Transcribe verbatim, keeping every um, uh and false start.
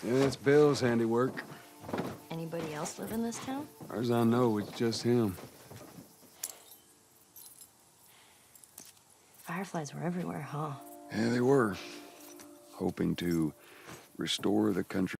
Yeah, it's Bill's handiwork. Anybody else live in this town? As far as I know, it's just him. Fireflies were everywhere, huh? Yeah, they were. Hoping to restore the country.